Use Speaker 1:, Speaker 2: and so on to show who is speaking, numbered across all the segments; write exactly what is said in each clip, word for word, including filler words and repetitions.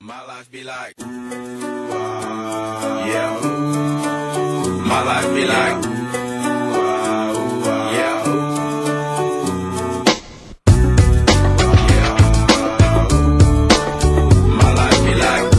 Speaker 1: My life be like, wow, yeah. My life be like, wow, wow, yeah. Yeah. My life be like,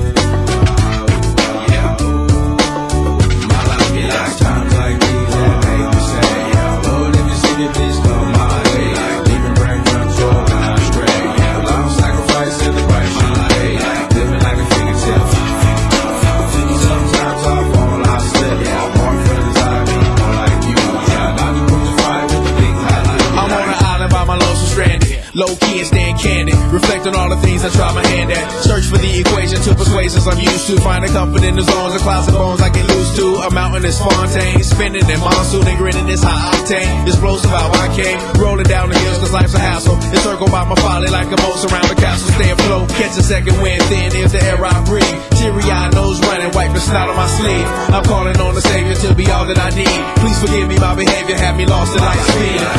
Speaker 1: wow, yeah. My life be like times like these that make me say, yeah. Lord, if you see me, please come my way. Like leaving brain control when I'm straight. Yeah, long sacrifice in the right my life. Like living like a fingertip. Sometimes I fall, I slip. Yeah, I'm more friends I be more like you. Yeah, I be crucified with the big highlight.
Speaker 2: I'm on an island by my lonesome stranded. Low key and staying candid. Reflect on all the things I try my hand at. Search for the equation to persuasions I'm used to. Finding comfort in the zones of clouds and bones I get loose to. A mountain is Fontaine. Spinning in monsoon and grinning this high octane. Explosive how I came. Rolling down the hills cause life's a hassle. Encircled by my folly like a moat around the castle. Stay afloat. Catch a second wind thin is the air I breathe. Teary-eyed nose running. Wipe the snot on my sleeve. I'm calling on the Savior to be all that I need. Please forgive me my behavior. Had me lost in light speed.